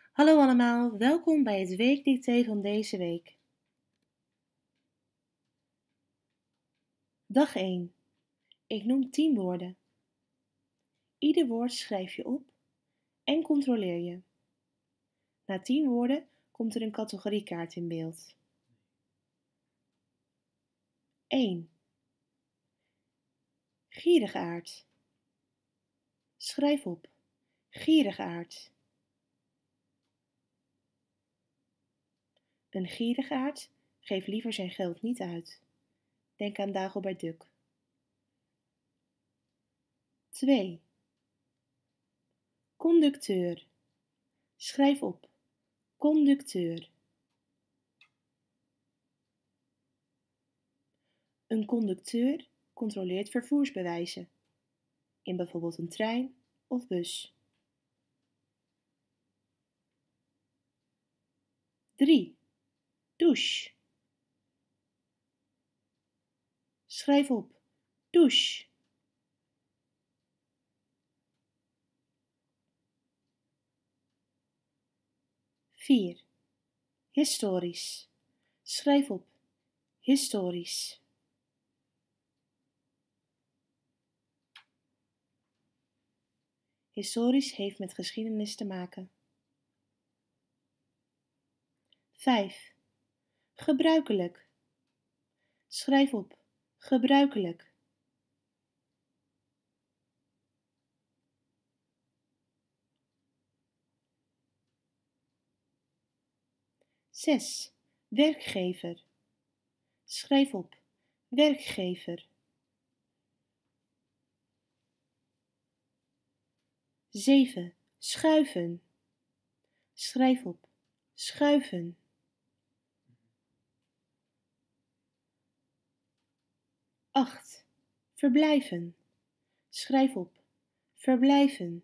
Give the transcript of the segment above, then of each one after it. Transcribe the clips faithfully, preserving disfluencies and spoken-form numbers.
Hallo allemaal, welkom bij het weekdicté van deze week. Dag één. Ik noem tien woorden. Ieder woord schrijf je op en controleer je. Na tien woorden komt er een categoriekaart in beeld. één. Gierigaard. Schrijf op. Gierigaard. Een gierigaard geeft liever zijn geld niet uit. Denk aan Dagobert Duck. twee. Conducteur. Schrijf op. Conducteur. Een conducteur controleert vervoersbewijzen, in bijvoorbeeld een trein of bus. drie. Douche. Schrijf op. Douche. vier. Historisch. Schrijf op. Historisch. Historisch heeft met geschiedenis te maken. vijf. Gebruikelijk. Schrijf op. Gebruikelijk. zes. Werkgever. Schrijf op. Werkgever. zeven. Schuiven. Schrijf op. Schuiven. acht. Verblijven. Schrijf op. Verblijven.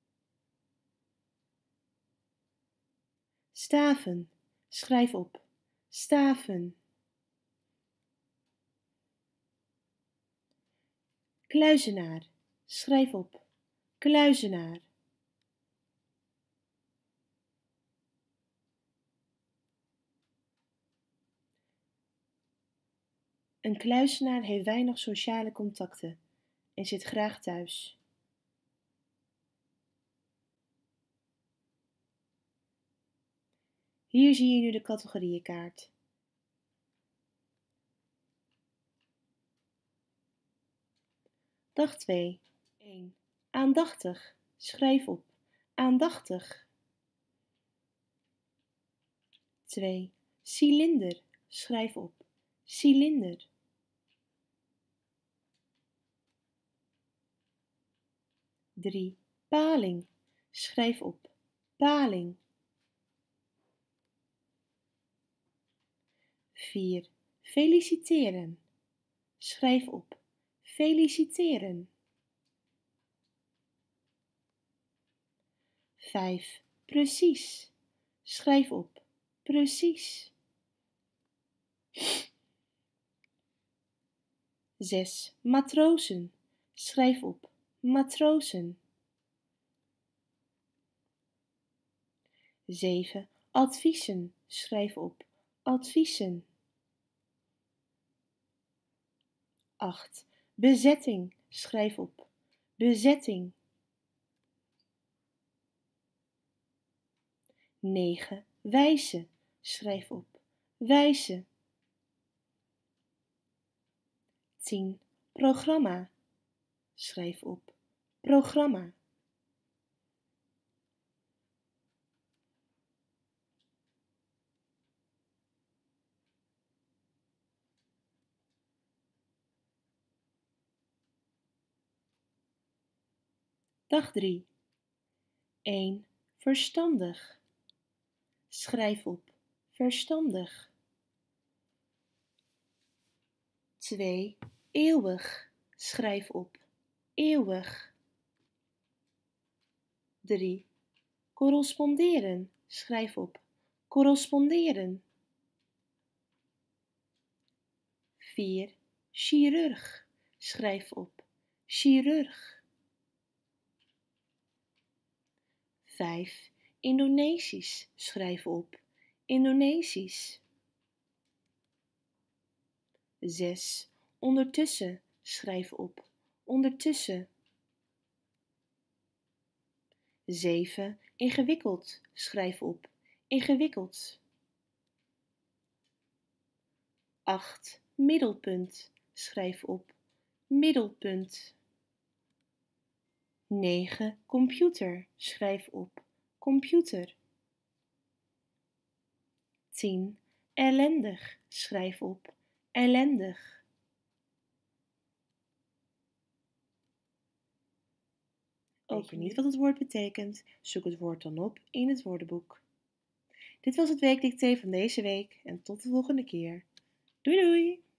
Staven. Schrijf op. Staven. Kluizenaar. Schrijf op. Kluizenaar. Een kluizenaar heeft weinig sociale contacten en zit graag thuis. Hier zie je nu de categorieënkaart. Dag twee. één. Aandachtig. Schrijf op. Aandachtig. twee. Cilinder. Schrijf op. Cilinder. drie. Paling. Schrijf op. Paling. vier. Feliciteren. Schrijf op. Feliciteren. vijf. Precies. Schrijf op. Precies. zes. Matrozen. Schrijf op. Matrozen. zeven. Adviezen. Schrijf op. Adviezen. acht. Bezetting. Schrijf op. Bezetting. negen. Wijze. Schrijf op. Wijze. tien. Programma. Schrijf op. Programma. Dag drie. één. Verstandig. Schrijf op. Verstandig. twee. Eeuwig. Schrijf op. Eeuwig. drie. Corresponderen. Schrijf op. Corresponderen. vier. Chirurg. Schrijf op. Chirurg. vijf. Indonesisch, schrijf op. Indonesisch. zes. Ondertussen, schrijf op. Ondertussen. zeven. Ingewikkeld, schrijf op. Ingewikkeld. acht. Middelpunt, schrijf op. Middelpunt. negen. Computer, schrijf op. Computer. tien. Ellendig, schrijf op. Ellendig. Ook niet wat het woord betekent, zoek het woord dan op in het woordenboek. Dit was het weekdicté van deze week en tot de volgende keer. Doei doei!